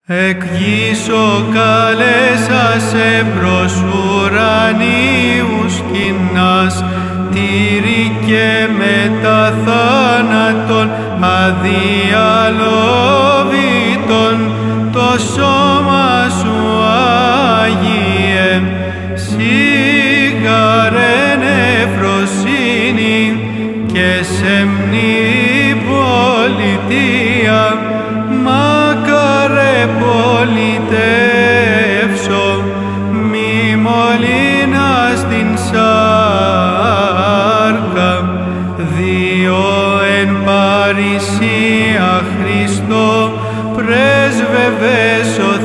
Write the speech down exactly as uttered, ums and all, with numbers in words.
Εκ γης ο καλέσας εμπρός ουρανίους κοινάς, τήρη και μετά θάνατον αδιαλόβητον, το σώμα σου Άγιε, σίγαρεν ευφροσύνη και σεμνή πολιτεία, μακάρε πολιτεύσω, μη μολύνας την σάρκα, διό εν παρησία Χριστώ πρέσβευες